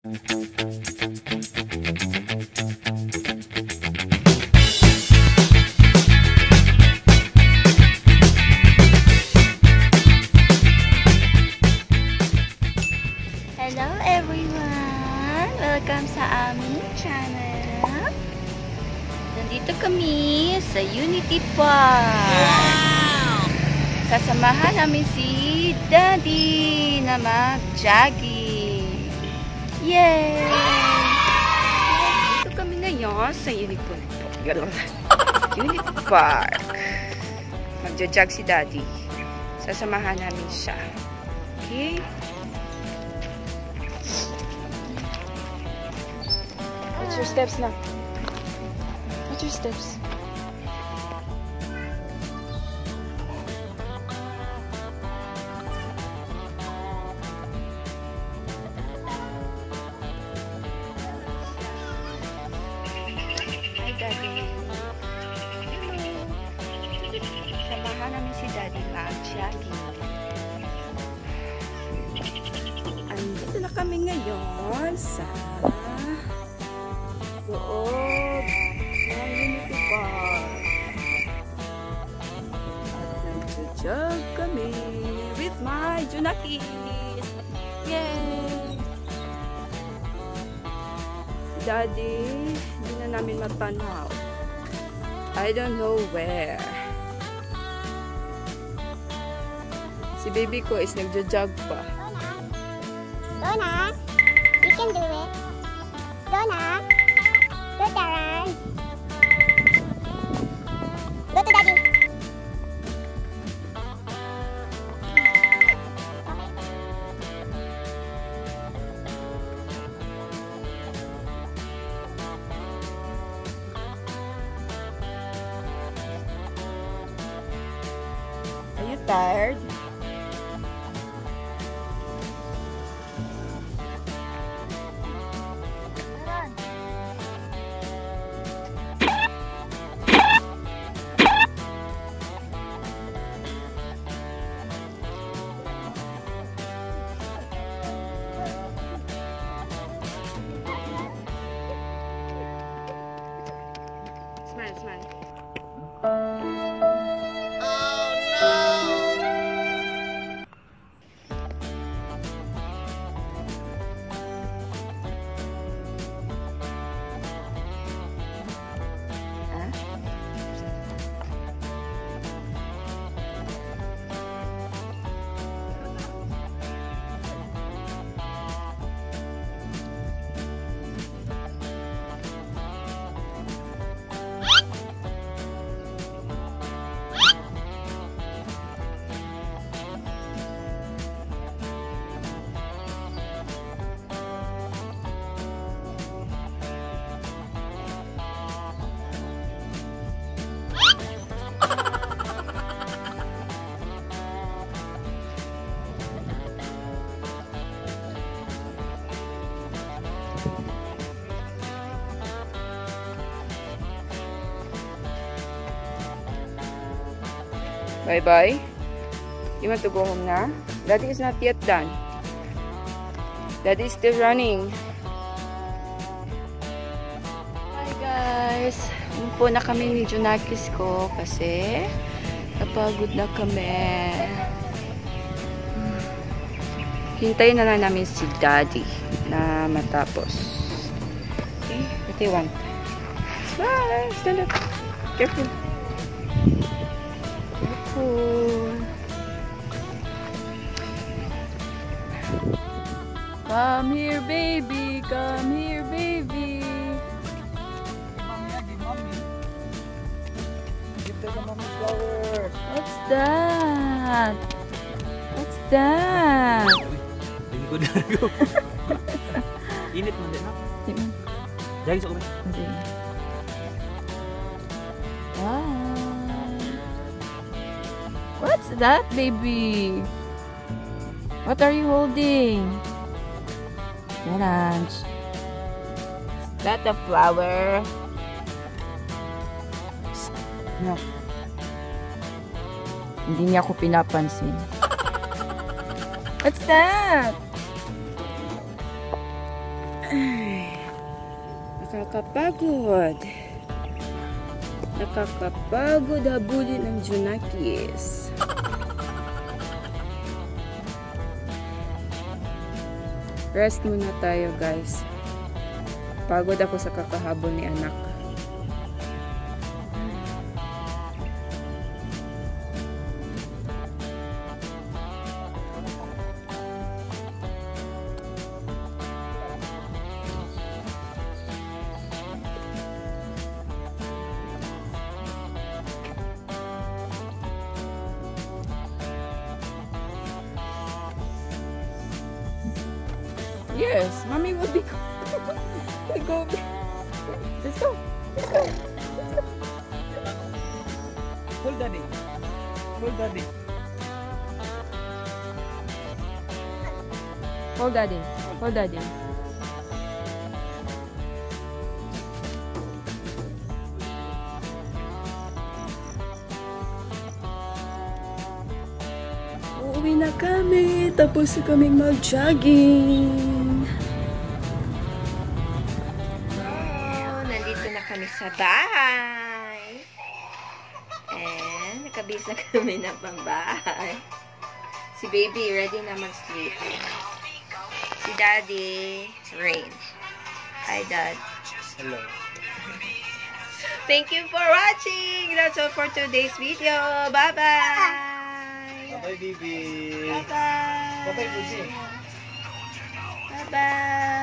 Hello everyone! Welcome sa aming channel. Nandito kami sa Unity Park. Wow! Kasamahan namin si Daddy na mag-jogging. Yay! Dito kami ngayon sa Unity Park. Mag-jog si Daddy. Sasamahan namin siya. Okay? What's your steps now? What's your steps? Hi, Daddy. Samahan namin si Daddy mag-jogging. Andito na kami ngayon sa loob ng Unity Park. At nag-jog kami with my Junakis. Yay! Daddy, hindi na namin matanaw. I don't know where. Si baby ko is nag-jog pa. Donna, you can do it. Donna. Go, Darren. Go to Daddy. Are you tired? Smile, smile. Bye-bye. You want to go home na? Daddy is not yet done. Daddy is still running. Hi guys. Umpo na kami ni Junakis ko kasi napagod na kami. Hintayin na lang namin si Daddy na matapos. Okay? What do you want? Smile! Stand up. Careful. Come here, baby. Come here, baby. Mommy. Give the mommy flowers. What's that? What's that? Lingkod na ako. Init mo din, ha? Dahil sa kumain. Wow. What's that, baby? What are you holding? Orange. Is that a flower? No. Hindi niya ako pinapansin. What's that? Ay, nakakapagod. Nakakapagod habulin ng Junakis. Rest muna tayo, guys. Pagod ako sa kakahabol ni anak. Yes, mommy will be we'll go. Let's go. Let's go. Let's go. Hold daddy. Hold daddy. Hold daddy. Hold daddy. Uuwi na kami. Tapos na kaming mag-jogging. Nandito na kami sa bahay. And nakabis na kami na pambahay. Si baby ready na mag-sleep. Si daddy, Rain. Hi, Dad. Hello. Thank you for watching. That's all for today's video. Bye-bye. Bye-bye, baby. Bye-bye. Bye-bye, baby. Bye-bye.